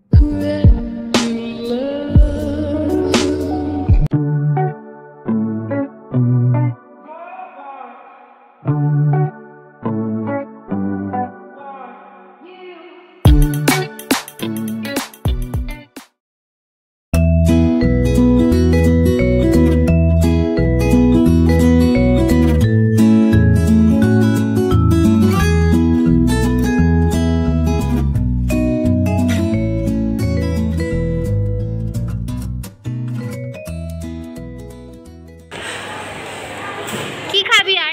কি খাবি আর?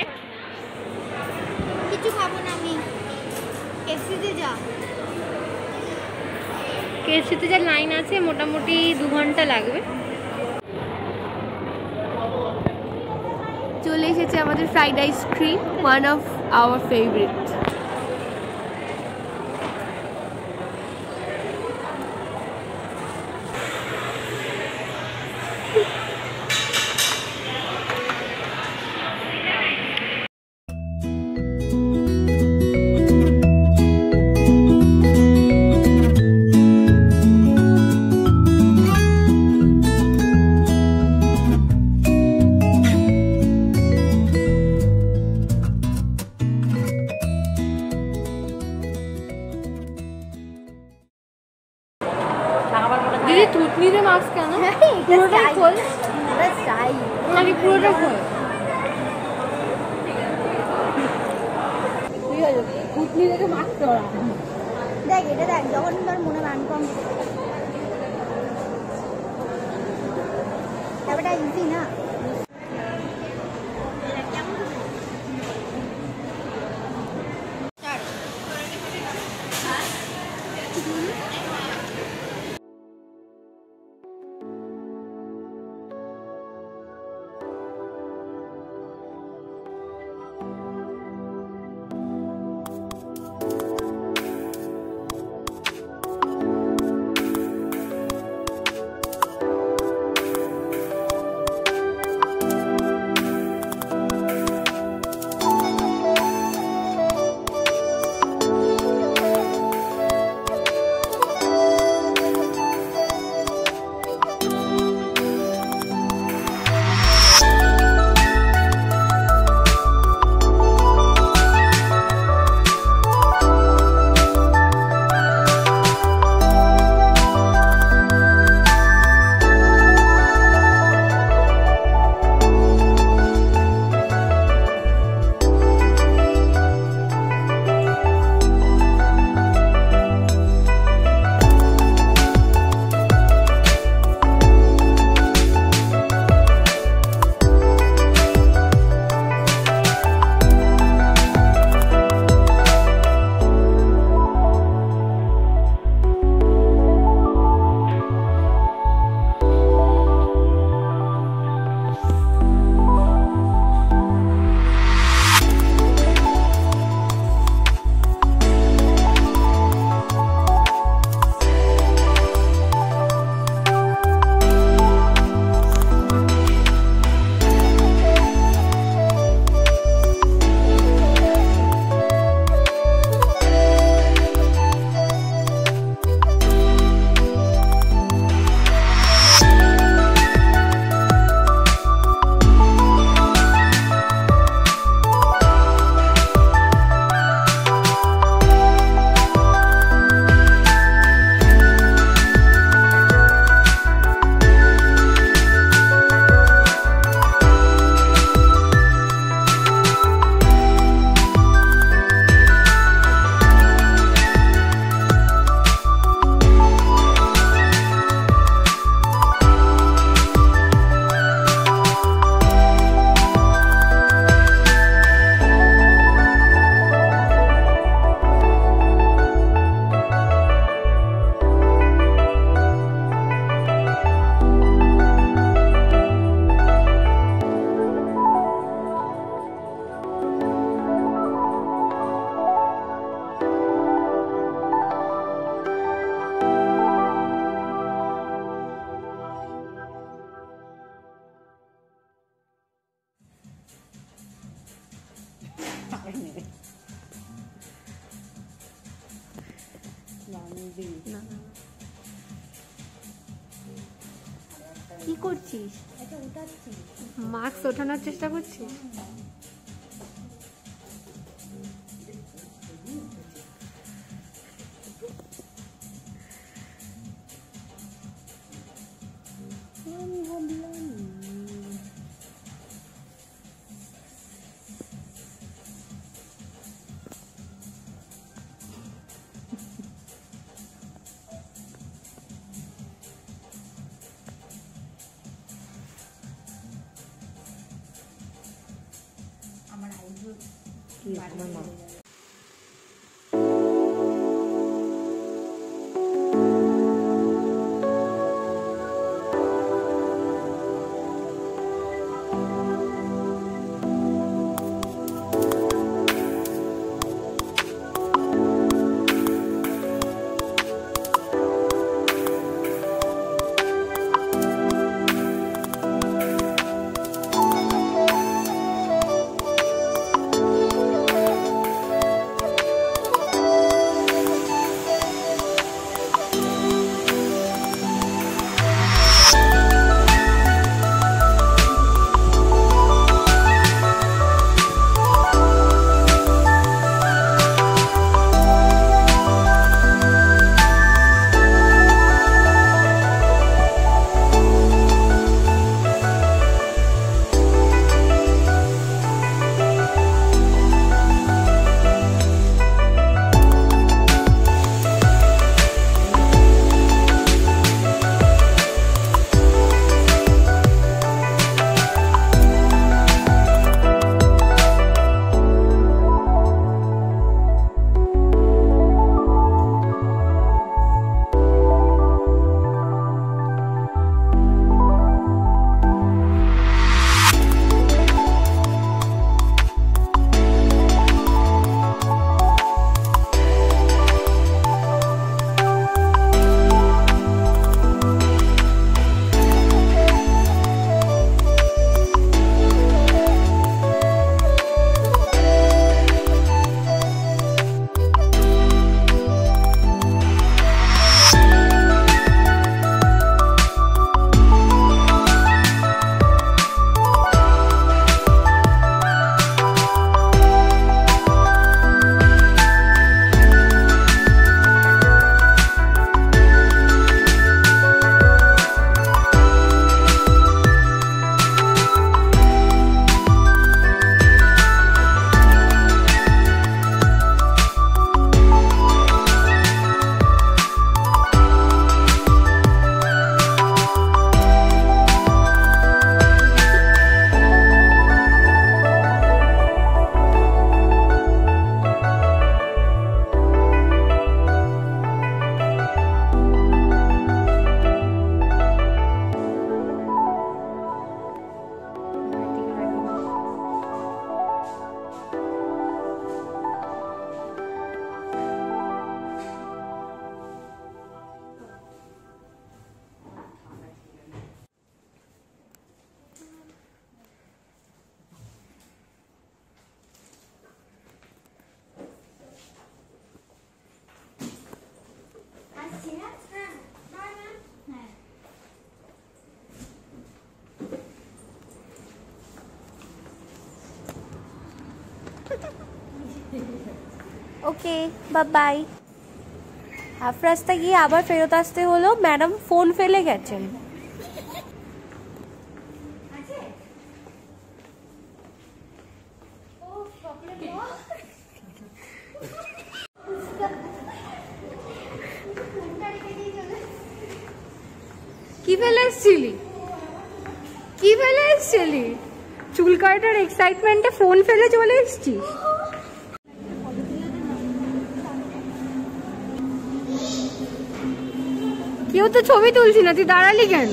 কিছু খাবো না আমি। কেএফসিতে যা। কেএফসিতে যা লাইন আছে মোটামুটি 2 ঘন্টা লাগবে। চলে এসেছে আমাদের fried ice cream, one of our favourite. দিদি থুতনিতে মাস্ক কেন? পুরোটা খোল। নাকি পুরোটা খোল? থুতনি থেকে মাস্ক তোলা। দেখ এটা দেখ, যখন তোর মনে আনকমফর্টেবল ব্যাপারটা ইজি না। কি করছিস? এটা উঠাচ্ছি। মাস্ক ওঠানোর চেষ্টা করছিস? আমার আইব্রো কি আমার মা ওকে বাই বাই। হাফ রাস্তা গিয়ে আবার ফেরত আসতে হলো, ম্যাডাম ফোন ফেলে গেছেন। কি ফেলে এসছিলি? কি ফেলে এসছিলি? চুল কাটার এক্সাইটমেন্টে ফোন ফেলে চলে এসছিস? কেউ তো ছবি তুলছি না, তুই দাঁড়ালি কেন?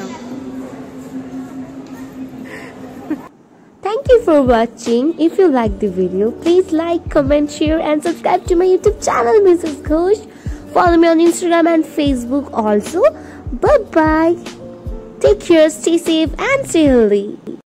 Thank you for watching. If you like the video, please like, comment, share and subscribe to my YouTube channel, Mrs. Ghosh. Follow me on Instagram and Facebook also. Bye bye. Take care, stay safe and stay healthy.